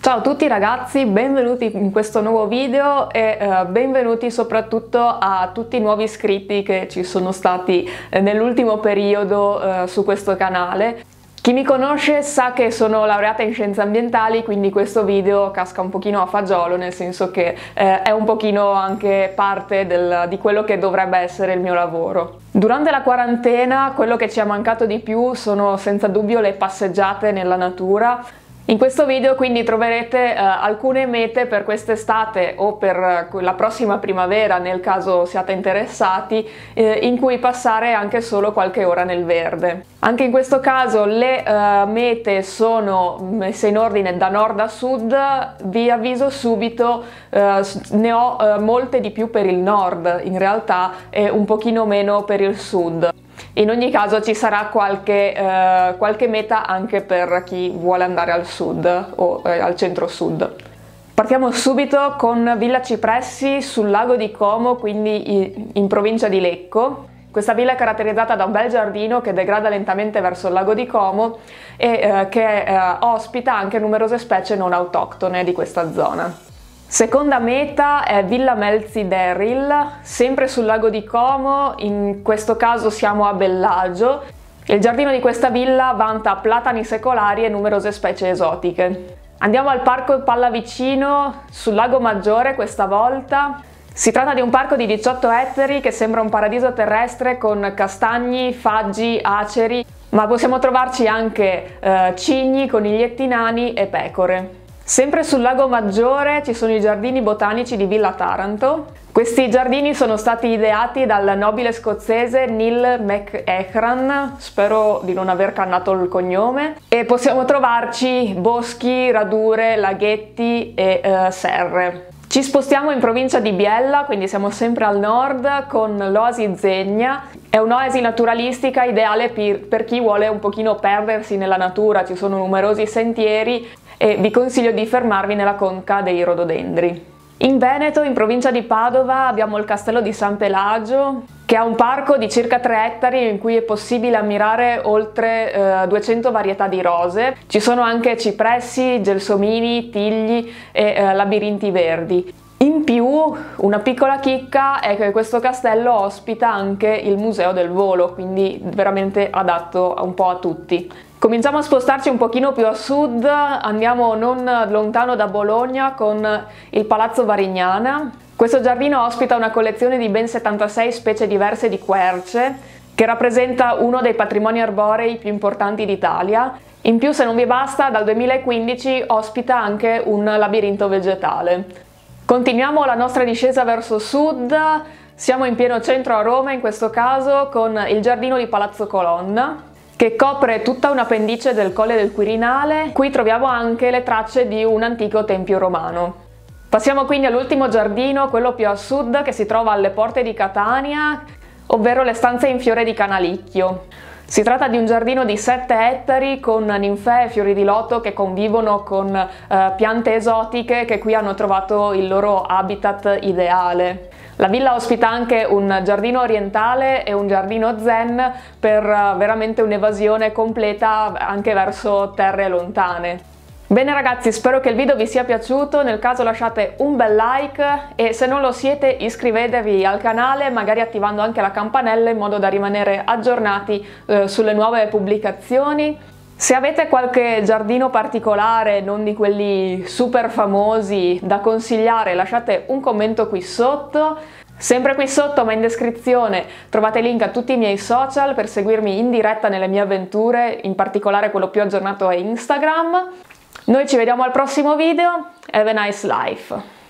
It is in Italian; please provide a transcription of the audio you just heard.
Ciao a tutti ragazzi, benvenuti in questo nuovo video e benvenuti soprattutto a tutti i nuovi iscritti che ci sono stati nell'ultimo periodo su questo canale. Chi mi conosce sa che sono laureata in scienze ambientali, quindi questo video casca un pochino a fagiolo, nel senso che è un pochino anche parte di quello che dovrebbe essere il mio lavoro. Durante la quarantena quello che ci è mancato di più sono senza dubbio le passeggiate nella natura. In questo video quindi troverete alcune mete per quest'estate o per la prossima primavera, nel caso siate interessati, in cui passare anche solo qualche ora nel verde. Anche in questo caso le mete sono messe in ordine da nord a sud. Vi avviso subito, ne ho molte di più per il nord in realtà e un pochino meno per il sud. In ogni caso ci sarà qualche meta anche per chi vuole andare al sud o al centro-sud. Partiamo subito con Villa Cipressi sul lago di Como, quindi in provincia di Lecco. Questa villa è caratterizzata da un bel giardino che degrada lentamente verso il lago di Como e che ospita anche numerose specie non autoctone di questa zona. Seconda meta è Villa Melzi d'Eril, sempre sul lago di Como, in questo caso siamo a Bellagio. Il giardino di questa villa vanta platani secolari e numerose specie esotiche. Andiamo al parco Pallavicino sul lago Maggiore questa volta. Si tratta di un parco di 18 ettari che sembra un paradiso terrestre con castagni, faggi, aceri, ma possiamo trovarci anche cigni, coniglietti nani e pecore. Sempre sul lago Maggiore ci sono i giardini botanici di Villa Taranto. Questi giardini sono stati ideati dal nobile scozzese Neil MacEachran, spero di non aver cannato il cognome, e possiamo trovarci boschi, radure, laghetti e serre. Ci spostiamo in provincia di Biella, quindi siamo sempre al nord, con l'Oasi Zegna. È un'oasi naturalistica ideale per chi vuole un pochino perdersi nella natura, ci sono numerosi sentieri e vi consiglio di fermarvi nella conca dei rododendri. In Veneto, in provincia di Padova, abbiamo il castello di San Pelagio, che ha un parco di circa 3 ettari in cui è possibile ammirare oltre 200 varietà di rose. Ci sono anche cipressi, gelsomini, tigli e labirinti verdi. In più, una piccola chicca è che questo castello ospita anche il Museo del Volo, quindi veramente adatto un po' a tutti. Cominciamo a spostarci un pochino più a sud, andiamo non lontano da Bologna con il Palazzo Varignana. Questo giardino ospita una collezione di ben 76 specie diverse di querce, che rappresenta uno dei patrimoni arborei più importanti d'Italia. In più, se non vi basta, dal 2015 ospita anche un labirinto vegetale. Continuiamo la nostra discesa verso sud, siamo in pieno centro a Roma in questo caso con il giardino di Palazzo Colonna, che copre tutta una pendice del Colle del Quirinale. Qui troviamo anche le tracce di un antico tempio romano. Passiamo quindi all'ultimo giardino, quello più a sud, che si trova alle porte di Catania, ovvero le stanze in fiore di Canalicchio. Si tratta di un giardino di 7 ettari con ninfee e fiori di loto che convivono con piante esotiche che qui hanno trovato il loro habitat ideale. La villa ospita anche un giardino orientale e un giardino zen per veramente un'evasione completa anche verso terre lontane. Bene ragazzi, spero che il video vi sia piaciuto, nel caso lasciate un bel like e se non lo siete iscrivetevi al canale, magari attivando anche la campanella in modo da rimanere aggiornati sulle nuove pubblicazioni. Se avete qualche giardino particolare, non di quelli super famosi, da consigliare, lasciate un commento qui sotto. Sempre qui sotto, ma in descrizione, trovate link a tutti i miei social per seguirmi in diretta nelle mie avventure, in particolare quello più aggiornato è Instagram. Noi ci vediamo al prossimo video, have a nice life!